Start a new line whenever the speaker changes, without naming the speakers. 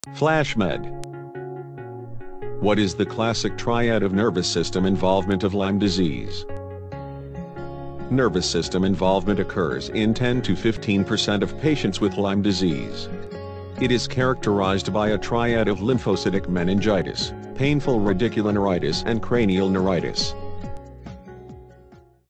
FlashMed. What is the classic triad of nervous system involvement of Lyme disease? Nervous system involvement occurs in 10 to 15% of patients with Lyme disease. It is characterized by a triad of lymphocytic meningitis, painful radiculoneuritis and cranial neuritis.